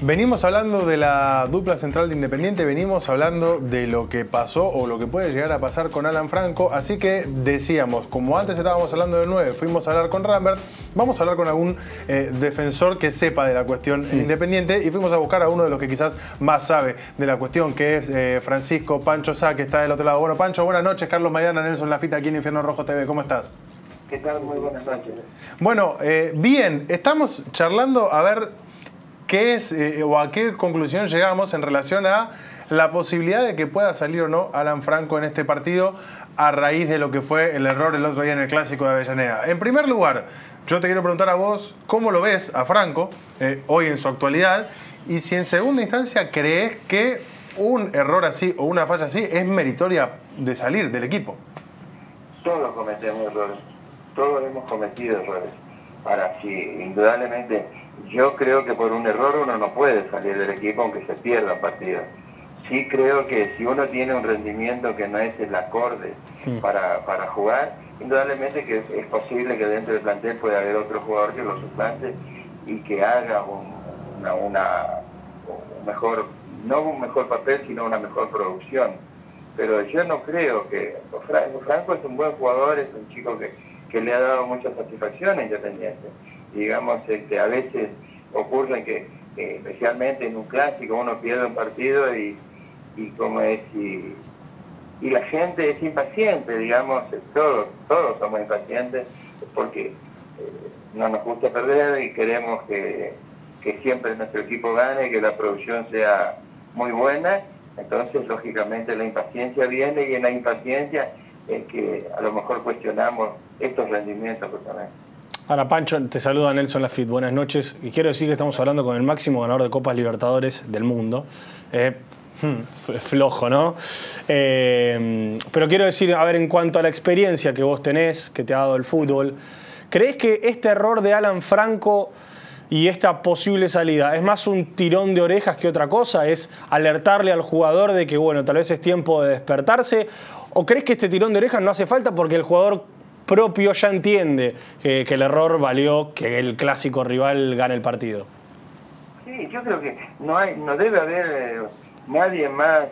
Venimos hablando de la dupla central de Independiente, venimos hablando de lo que pasó o lo que puede llegar a pasar con Alan Franco, así que decíamos, como antes estábamos hablando del 9, fuimos a hablar con Rambert, vamos a hablar con algún defensor que sepa de la cuestión Independiente y fuimos a buscar a uno de los que quizás más sabe de la cuestión, que es Francisco Pancho Sá, que está del otro lado. Bueno, Pancho, buenas noches. Carlos Maidana, Nelson Lafita, aquí en Infierno Rojo TV, ¿cómo estás? ¿Qué tal? Muy buenas noches. Bueno, bien, estamos charlando a ver qué es o a qué conclusión llegamos en relación a la posibilidad de que pueda salir o no Alan Franco en este partido a raíz de lo que fue el error el otro día en el Clásico de Avellaneda. En primer lugar, yo te quiero preguntar a vos cómo lo ves a Franco hoy en su actualidad y si en segunda instancia crees que un error así o una falla así es meritoria de salir del equipo. Todos cometemos errores, todos hemos cometido errores. Ahora, sí, indudablemente, yo creo que por un error uno no puede salir del equipo aunque se pierda un partido. Sí creo que si uno tiene un rendimiento que no es el acorde para jugar, indudablemente que es posible que dentro del plantel pueda haber otro jugador que lo suplante y que haga un mejor, no un mejor papel, sino una mejor producción. Pero yo no creo que... Franco es un buen jugador, es un chico que le ha dado mucha satisfacción a Independiente. Digamos, a veces ocurre que especialmente en un clásico uno pierde un partido y la gente es impaciente, digamos, todos somos impacientes porque no nos gusta perder y queremos que siempre nuestro equipo gane, que la producción sea muy buena. Entonces, lógicamente, la impaciencia viene y en la impaciencia es que a lo mejor cuestionamos estos rendimientos justamente. Ahora, Pancho, te saluda Nelson Lafit, buenas noches. Y quiero decir que estamos hablando con el máximo ganador de Copas Libertadores del mundo. Flojo, ¿no? Pero quiero decir, a ver, en cuanto a la experiencia que vos tenés, que te ha dado el fútbol, ¿creés que este error de Alan Franco y esta posible salida es más un tirón de orejas que otra cosa? ¿Es alertarle al jugador de que, bueno, tal vez es tiempo de despertarse? ¿O crees que este tirón de orejas no hace falta porque el jugador propio ya entiende que el error valió que el clásico rival gane el partido? Sí, yo creo que no debe haber nadie más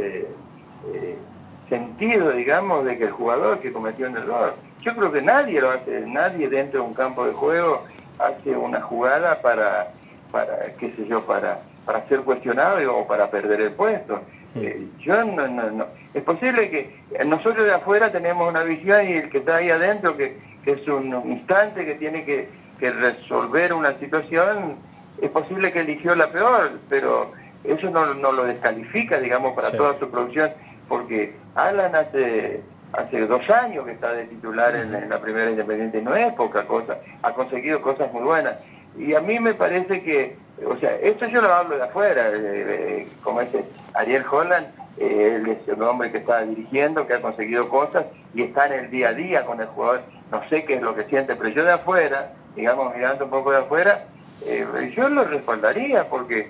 sentido, digamos, de que el jugador que cometió un error. Yo creo que nadie lo hace, nadie dentro de un campo de juego hace una jugada para qué sé yo, para ser cuestionado o para perder el puesto. Yo no. Es posible que nosotros de afuera tenemos una visión y el que está ahí adentro, que es un instante que tiene que resolver una situación, es posible que eligió la peor, pero eso no lo descalifica, digamos, para toda su producción, porque Alan hace 2 años que está de titular en la primera Independiente, no es poca cosa, ha conseguido cosas muy buenas. Y a mí me parece que, o sea, esto yo lo hablo de afuera, como ese Ariel Holland, él es un hombre que está dirigiendo, que ha conseguido cosas y está en el día a día con el jugador, no sé qué es lo que siente, pero yo de afuera, digamos, mirando un poco de afuera, yo lo respaldaría porque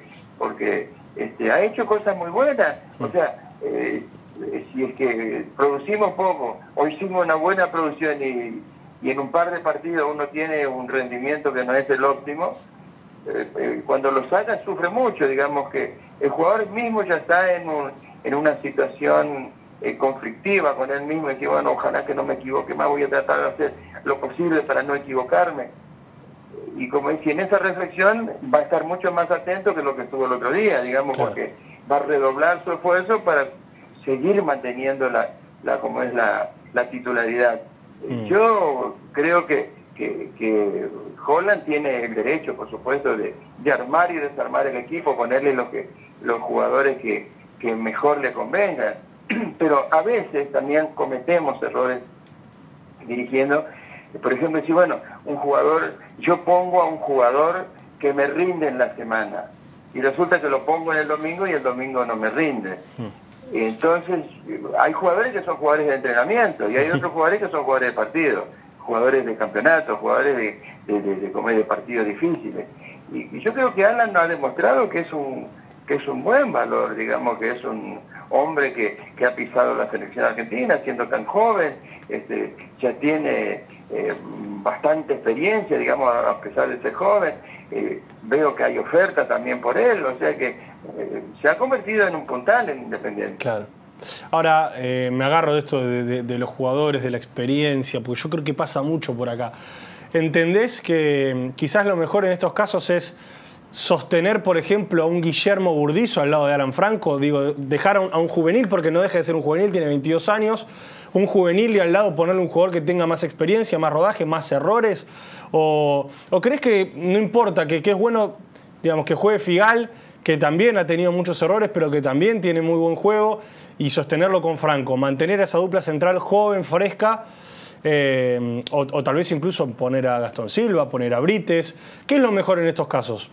ha hecho cosas muy buenas, o sea, si es que producimos poco o hicimos una buena producción y en un par de partidos uno tiene un rendimiento que no es el óptimo, cuando lo sacan sufre mucho, digamos que el jugador mismo ya está en una situación conflictiva con él mismo y dice, bueno, ojalá que no me equivoque más, voy a tratar de hacer lo posible para no equivocarme. Y como decía, en esa reflexión va a estar mucho más atento que lo que estuvo el otro día, digamos, claro, porque va a redoblar su esfuerzo para seguir manteniendo la titularidad. Yo creo que Holland tiene el derecho, por supuesto, de armar y desarmar el equipo, ponerle los jugadores que mejor le convengan. Pero a veces también cometemos errores dirigiendo. Por ejemplo, si bueno, yo pongo a un jugador que me rinde en la semana y resulta que lo pongo en el domingo y el domingo no me rinde. Entonces, hay jugadores que son jugadores de entrenamiento y hay otros jugadores que son jugadores de partido, jugadores de campeonato, jugadores de partidos difíciles. Y yo creo que Alan nos ha demostrado que es un buen valor, digamos, que es un hombre que ha pisado la selección argentina siendo tan joven, ya tiene bastante experiencia, digamos, a pesar de ser joven. Veo que hay oferta también por él, o sea que se ha convertido en un puntal en Independiente. Claro. Ahora, me agarro de esto de los jugadores, de la experiencia, porque yo creo que pasa mucho por acá. ¿Entendés que quizás lo mejor en estos casos es sostener, por ejemplo, a un Guillermo Burdizo al lado de Alan Franco? Digo, dejar a un juvenil, porque no deja de ser un juvenil, tiene 22 años, un juvenil y al lado ponerle un jugador que tenga más experiencia, más rodaje, más errores. ¿O crees que no importa, que es bueno, digamos, que juegue Figal, que también ha tenido muchos errores, pero que también tiene muy buen juego, y sostenerlo con Franco, mantener esa dupla central joven, fresca, o tal vez incluso poner a Gastón Silva, poner a Brites? ¿Qué es lo mejor en estos casos?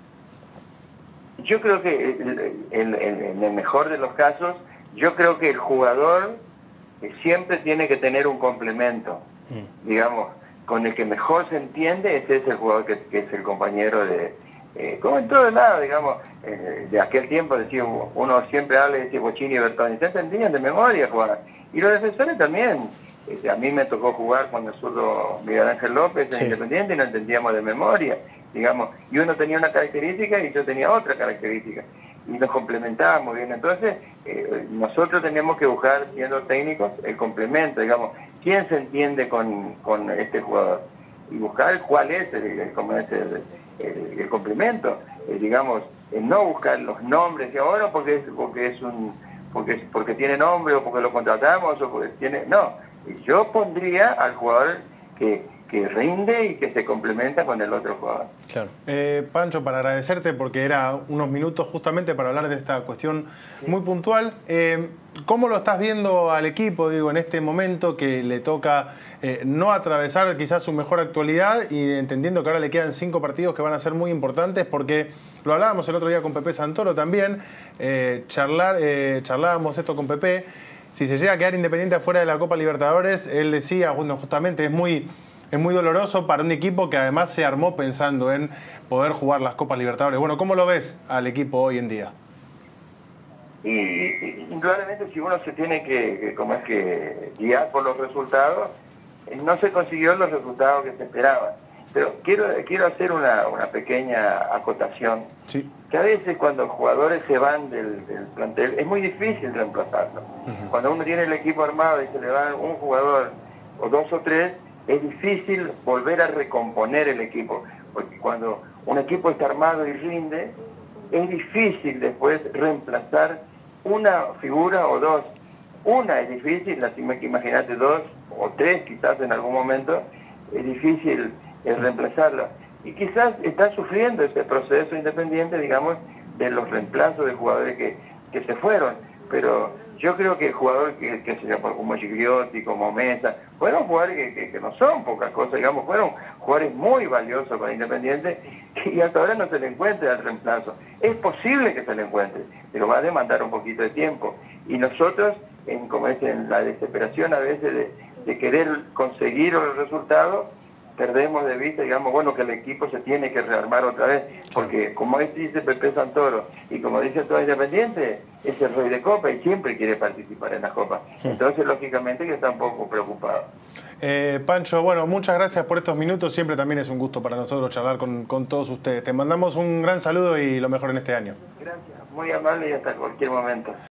Yo creo que en el mejor de los casos, yo creo que el jugador siempre tiene que tener un complemento, digamos, con el que mejor se entiende. Ese es el jugador que es el compañero como en todo lado, digamos, de aquel tiempo, decía, uno siempre habla y decía Bochini y Bertoni, se entendían de memoria jugar. Y los defensores también. A mí me tocó jugar cuando el zurdo Miguel Ángel López en Independiente y no entendíamos de memoria, digamos, y uno tenía una característica y yo tenía otra característica, y nos complementábamos bien. Entonces, nosotros tenemos que buscar, siendo técnicos, el complemento, digamos, quién se entiende con este jugador, y buscar cuál es el complemento, digamos, no buscar los nombres de ahora porque tiene nombre o porque lo contratamos o porque tiene... No, yo pondría al jugador que rinde y que se complementa con el otro jugador. Claro. Pancho, para agradecerte, porque era unos minutos justamente para hablar de esta cuestión muy puntual. ¿Cómo lo estás viendo al equipo, digo, en este momento que le toca no atravesar quizás su mejor actualidad, y entendiendo que ahora le quedan 5 partidos que van a ser muy importantes? Porque lo hablábamos el otro día con Pepe Santoro también, charlábamos esto con Pepe. Si se llega a quedar Independiente afuera de la Copa Libertadores, él decía, bueno, justamente es muy doloroso para un equipo que además se armó pensando en poder jugar las Copas Libertadores. Bueno, ¿cómo lo ves al equipo hoy en día? Y indudablemente, si uno se tiene que guiar por los resultados, no se consiguió los resultados que se esperaban. Pero quiero hacer una pequeña acotación. Sí. Que a veces cuando los jugadores se van del plantel es muy difícil reemplazarlos. Cuando uno tiene el equipo armado y se le va un jugador o 2 o 3, es difícil volver a recomponer el equipo. Porque cuando un equipo está armado y rinde, es difícil después reemplazar una figura o 2. Una es difícil, imagínate 2 o 3 quizás en algún momento, es difícil reemplazarla. Y quizás está sufriendo ese proceso Independiente, digamos, de los reemplazos de jugadores que se fueron. Pero yo creo que el jugador que se llama como Gigliotti, como Mesa, fueron jugadores que no son pocas cosas, digamos, fueron jugadores muy valiosos para Independiente, y hasta ahora no se le encuentra el reemplazo. Es posible que se le encuentre, pero va a demandar un poquito de tiempo. Y nosotros, en la desesperación a veces de querer conseguir los resultados, perdemos de vista, digamos, bueno, que el equipo se tiene que rearmar otra vez, porque como dice Pepe Santoro y como dice todo Independiente, es el rey de Copa y siempre quiere participar en la Copa. Entonces, lógicamente, que está un poco preocupado. Pancho, bueno, muchas gracias por estos minutos. Siempre también es un gusto para nosotros charlar con todos ustedes. Te mandamos un gran saludo y lo mejor en este año. Gracias, muy amable y hasta cualquier momento.